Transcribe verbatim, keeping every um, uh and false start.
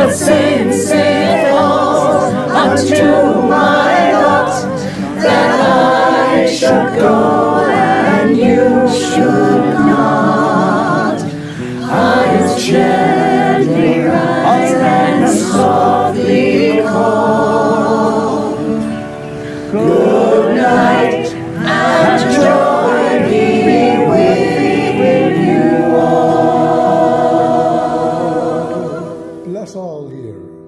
but since it falls unto my lot that I should go and you should not, I'll gently rise and softly call. Good night and joy be with you all. Bless all here.